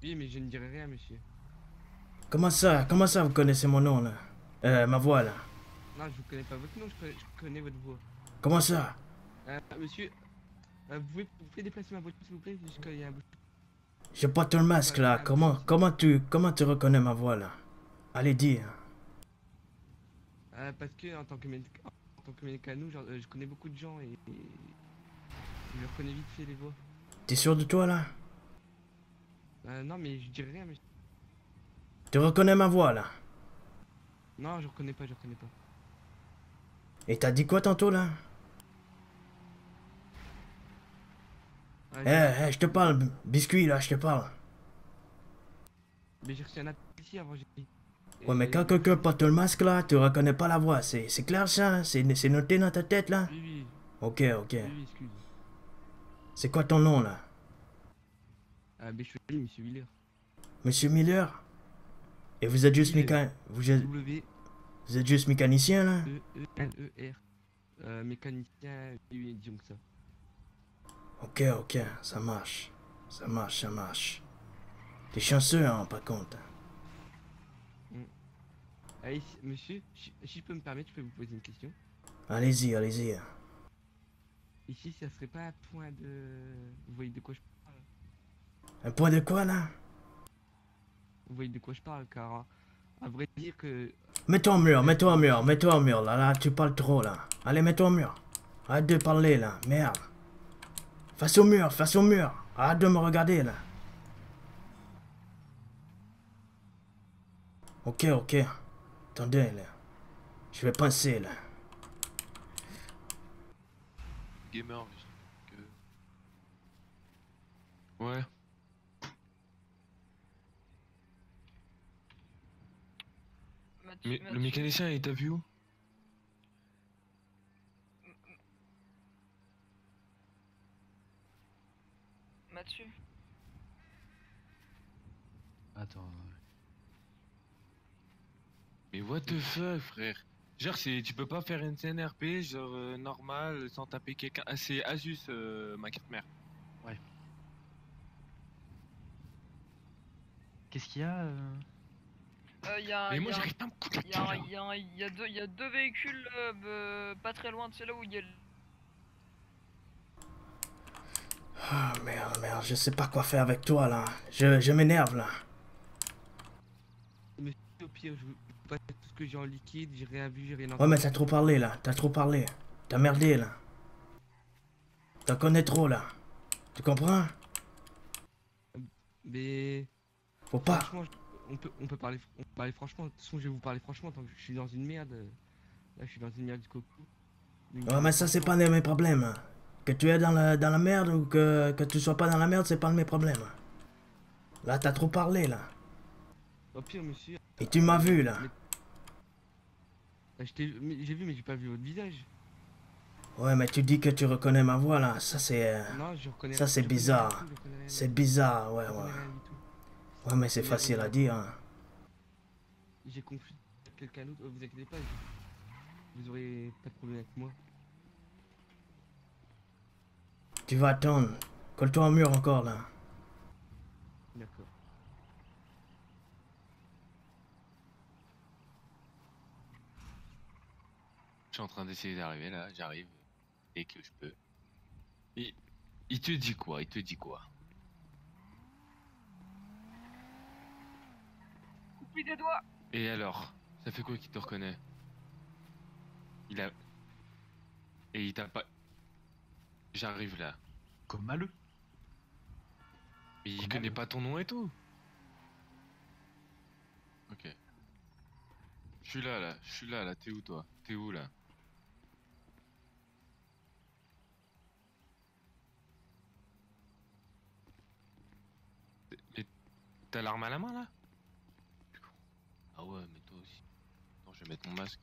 Oui, mais je ne dirai rien, monsieur. Comment ça vous connaissez mon nom là? Ma voix là. Non, je vous connais pas votre nom, je connais votre voix. Comment ça? Monsieur, vous pouvez déplacer ma voiture, s'il vous plaît, jusqu'à il y a un bout. J'ai pas ton masque Il y là. a un bouchon ici. Comment tu reconnais ma voix là? Allez, dis. Parce que en tant que mécano, genre, je connais beaucoup de gens et je reconnais vite fait les voix. T'es sûr de toi là? Non, mais je dirai rien, monsieur. Tu reconnais ma voix là? Non, je reconnais pas, je reconnais pas. Et t'as dit quoi tantôt là? J'ai dit, Je te parle, biscuit là, je te parle. mais j'ai reçu un appel ici avant, j'ai dit. Ouais, mais quand Du coup, quelqu'un porte le masque là, tu reconnais pas la voix. C'est clair ça? Hein? C'est noté dans ta tête là? oui, oui, Ok, ok. oui, oui, excuse. C'est quoi ton nom là? Mais je suis monsieur Wheeler. Monsieur Miller? Et vous êtes juste Wheeler. vous êtes juste mécanicien là? W-E-E-L-E-R. Mécanicien, oui, oui, disons que ça. Ok, ok, ça marche. Ça marche, ça marche. T'es chanceux, hein, par contre. Mm. Monsieur, si je peux me permettre, je peux vous poser une question. Allez-y, allez-y. Ici, ça serait pas un point de... Vous voyez de quoi je parle? Un point de quoi, là? Vous voyez de quoi je parle, car à vrai dire que... Mets-toi au mur, Là, je mets-toi au suis... mur, mets-toi au mur, là, là, tu parles trop, là. Allez, mets-toi au mur. Arrête de parler, là, merde. Face au mur, face au mur. Arrête de me regarder, là. Ok, ok. Attendez, là. Je vais penser, là. Gamer, que... Ouais. Mathieu, Mais le Mathieu, mécanicien, il t'a vu où? Mathieu. Attends. Mais what the fuck, frère? Genre, tu peux pas faire une CNRP, genre, normal, sans taper quelqu'un. Ah, c'est Asus, ma carte mère. Ouais. Qu'est-ce qu'il y a Y Mais a moi, un, j'arrive pas à me couper la y a un- gueule, là. y a un- y a deux véhicules pas très loin de c'est là où il y a Ah, merde, merde, je sais pas quoi faire avec toi, là. Je m'énerve, là. Monsieur, au pire, je vous passe tout ce que j'ai en liquide, j'ai rien vu, j'ai rien Ouais, mais entendu. t'as trop parlé, là. T'as trop parlé. T'as merdé, là. T'en connais trop, là. Tu comprends? Mais... Faut pas. Franchement, on peut parler franchement. De toute façon, je vais vous parler franchement, tant que je suis dans une merde. Là, je suis dans une merde du coco. Mais Ouais, mais ça, c'est pas mes problèmes. Hein. Que tu es dans la merde ou que tu sois pas dans la merde, c'est pas de mes problèmes. Là, t'as trop parlé, là. au pire, monsieur, Et tu m'as vu, là. mais, j'ai vu, mais j'ai pas vu votre visage. Ouais, mais tu dis que tu reconnais ma voix, là. Non, Ça, c'est je reconnais rien du bizarre. tout, je reconnais rien du C'est tout. bizarre, ouais, Je ouais. reconnais rien du tout. Ouais, mais c'est Mais facile à dire, hein. j'ai confié quelqu'un d'autre. Vous inquiétez pas, vous aurez pas de problème avec moi. Tu vas attendre. Colle-toi au mur encore, là. D'accord. Je suis en train d'essayer d'arriver, là. J'arrive. Dès que je peux. Il... il te dit quoi? Il te dit quoi? coupé des doigts. Et alors? Ça fait quoi qu'il te reconnaît? Il a... Et il t'a pas... J'arrive là. Comme maleux. Mais il Comment connaît le- pas ton nom et tout. Ok. Je suis là, t'es où toi? T'es où là? Mais t'as l'arme à la main là? Ah ouais, mais toi aussi. Attends, je vais mettre mon masque.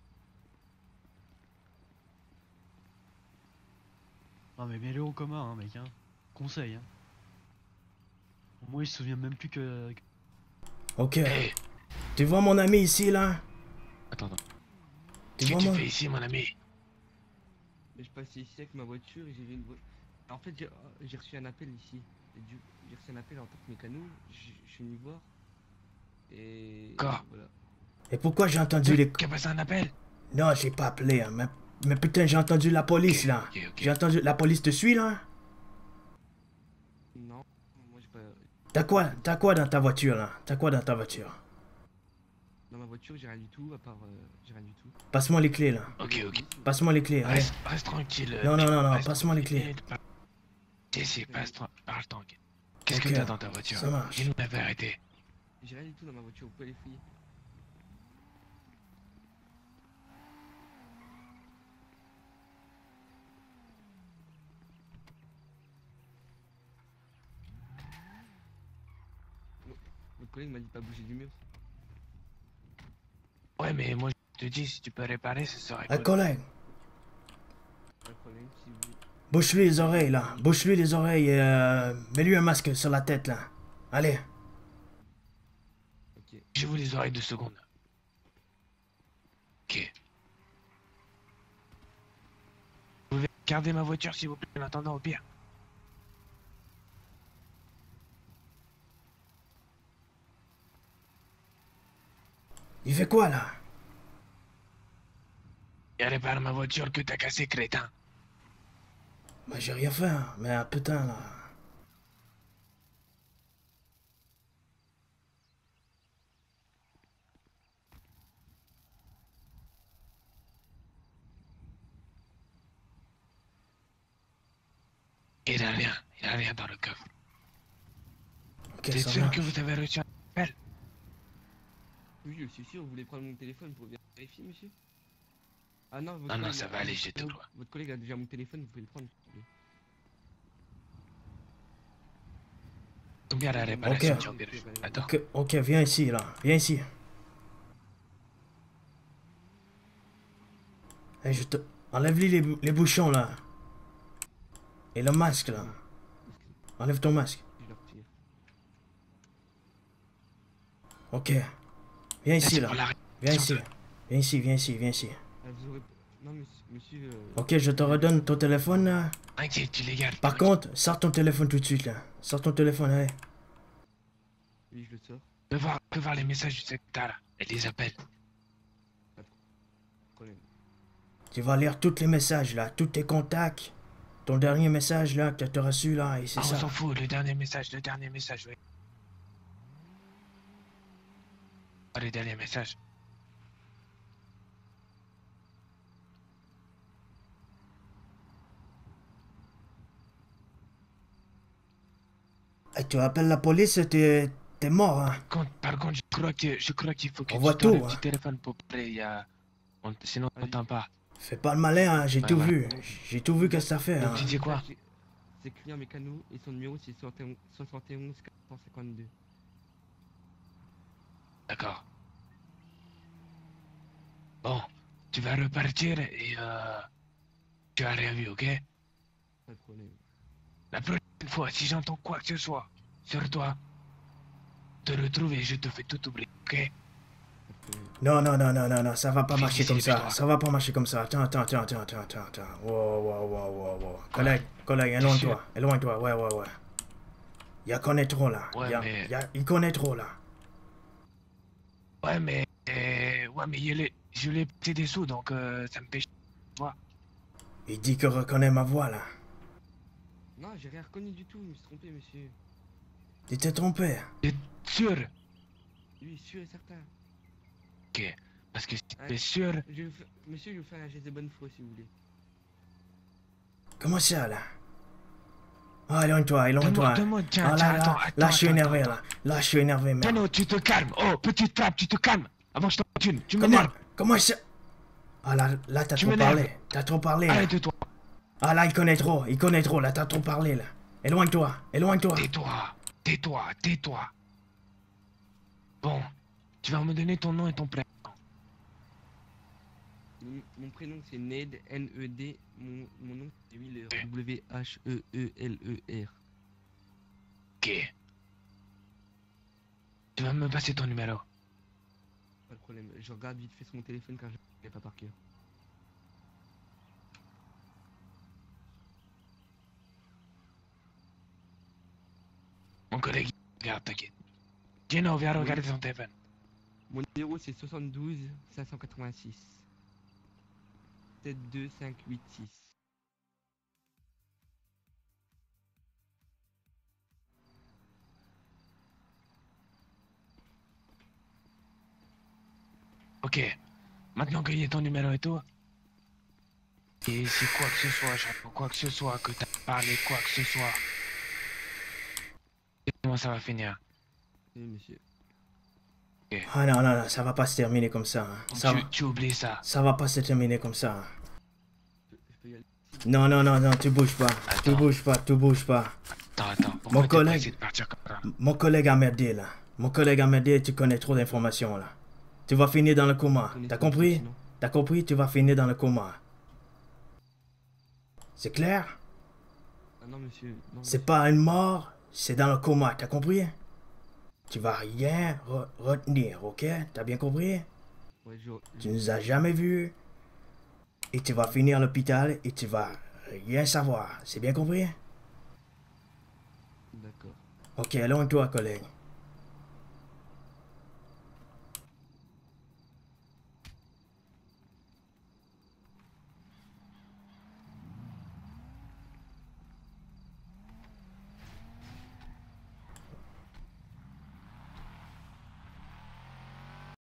Non mais mets-le au commun, hein, mec. Hein. Conseil. Hein. Moi, il se souvient même plus que... Ok. Hey, Tu vois mon ami ici, là? attends. Tu Qu'est-ce que vois tu mon... fais ici, mon ami? Mais je passais ici avec ma voiture et j'ai vu une voiture. En fait, j'ai reçu un appel ici. j'ai reçu un appel en tant que mécano, je suis venu voir. Et. Quoi? Voilà. Et pourquoi j'ai entendu les... Qui a passé un appel? Non, j'ai pas appelé, hein, mais putain, j'ai entendu la police, Ok, là. ok, ok. J'ai entendu... La police te suit, là? Non, moi j'ai pas. T'as quoi dans ta voiture, là? T'as quoi dans ta voiture? Dans ma voiture, j'ai rien du tout, à part. J'ai rien du tout. Passe-moi les clés, là. Ok, ok. Passe-moi les clés, allez. Reste tranquille. Non, non, non, non, reste passe-moi les tranquille, clés. Jesse, parle tranquille. Qu'est-ce Ok, que t'as dans ta voiture? ça marche. Dis-nous la vérité. J'ai rien du tout dans ma voiture, vous pouvez les fouiller. Votre collègue m'a dit pas bouger du mur. Ouais, mais moi je te dis, si tu peux réparer, ce serait Ah, cool. collègue, Pas de problème, si vous voulez. bouche-lui les oreilles, là. Bouche-lui les oreilles et mets-lui un masque sur la tête, là. Allez. Ok. Je vous les oreilles 2 secondes. Ok. Vous pouvez garder ma voiture s'il vous plaît en attendant au pire. Il fait quoi, là? Et répare ma voiture que t'as cassé, crétin. Bah, j'ai rien fait, hein. Mais putain, là. Il a rien dans le coffre. Ok, T'es ça sûr marche. que vous avez reçu un appel? Oui, je suis sûr, vous voulez prendre mon téléphone pour vérifier, monsieur? Ah non, votre Ah non, collègue ça va aller, je te votre- dois. Votre collègue a déjà mon téléphone, vous pouvez le prendre. s'il vous plaît. Combien la réparation, Ok. tu engages? Attends. Ok, viens ici, là. Viens ici. Eh, je te... Enlève-lui les bouchons, là. Et le masque, là. Enlève ton masque. Je le retire. Ok. Viens ici, C'est là. pour la Viens réparation ici. Viens ici, viens ici, viens ici. Ah, vous aurez... Non, monsieur... Ok, je te redonne ton téléphone, là. Inquiète, tu les gardes. Par contre, sors ton téléphone tout de suite, là. Sors ton téléphone, allez. Oui, je le sors. Peux voir les messages du secteur là. Et les appels. Problème. Tu vas lire tous les messages, là. Tous tes contacts. Ton dernier message, là, que tu as reçu, là. Et c'est Ah, on ça. s'en fout, le dernier message, oui. Ah, le dernier message. Eh, tu appelles la police, t'es mort, hein. Par contre, je crois qu'il faut que On tu voit tords le tout, petit hein. téléphone pour parler. Sinon, on Allez. t'entend pas. Fais pas le malin, hein. J'ai Ouais, tout ouais. vu. J'ai tout vu que ça fait, Donc, hein. tu dis quoi? C'est client mécano et son numéro c'est 71 452. D'accord. Bon, tu vas repartir et tu as rien vu, ok? Pas de problème. La prochaine fois, si j'entends quoi que ce soit sur toi, te retrouver, je te fais tout oublier, ok? Pas de problème. Non, non, non, non, non, non, ça va pas Fais marcher ici, comme ça. dépêche-toi. Ça va pas marcher comme ça. Attends. Wow. Collègue, éloigne-toi. Éloigne-toi, ouais. Il connaît trop, là. Ouais, mais- Il connaît trop, là. Ouais, mais je l'ai payé des sous, donc ça me fait chier. Il dit qu'il reconnaît ma voix, là. Non, j'ai rien reconnu du tout, je me suis trompé, monsieur. Tu t'es trompé. Sûr? Oui, sûr et certain. Ok. Parce que si Ouais. t'es sûr, Monsieur, je vais vous faire un geste de bonne foi si vous voulez. Comment ça, là? Ah, éloigne-toi. Donne-moi, tiens, Ah, tiens, là, attends, là, je suis énervé, attends. là. Là, je suis énervé, merde. Tano, tu te calmes. Oh, petite trappe, tu te calmes. Avant que je t'en tue. Tu m'énerves. Comment ça? Ah, là, t'as Tu trop m'énerves. parlé. T'as trop parlé, là. Arrête-toi. Ah, là, il connaît trop, là. T'as trop parlé, là. Éloigne-toi. Tais-toi. Bon, tu vas me donner ton nom et ton prénom. Mon prénom c'est Ned, N-E-D. Mon nom c'est Wheeler, W-H-E-E-L-E-R. Ok. Tu vas me passer ton numéro. Pas de problème. Je regarde vite fait sur mon téléphone car je ne l'ai pas par cœur. Mon collègue, regarde, t'inquiète. Gino, viens regarder son téléphone. Mon numéro c'est 72 586 72586. Ok, maintenant qu'il y a ton numéro et tout. Et si quoi que ce soit, genre, quoi que ce soit, que t'as parlé, quoi que ce soit. Et comment ça va finir? Oui, monsieur. Ah non, non, non, ça va pas se terminer comme ça. Hein. Ça, Tu oublies ça. ça va pas se terminer comme ça. Hein. Je peux y aller. Non, non, non, non, tu bouges pas. Tu Attends. bouges pas, tu bouges pas. Attends. Pourquoi t'es collègue- pressé de partir comme ça? Mon collègue a merdé là. Mon collègue a merdé, tu connais trop d'informations là. Tu vas finir dans le coma. Connais T'as trop de compris? choses, sinon. T'as compris? Tu vas finir dans le coma. C'est clair? Ah non, monsieur. Non, C'est monsieur. pas une mort, c'est dans le coma. T'as compris? Tu vas rien retenir, ok? T'as bien compris? Ouais, Tu nous as jamais vus. Et tu vas finir à l'hôpital et tu vas rien savoir. C'est bien compris? D'accord. Ok, allons-toi, collègue.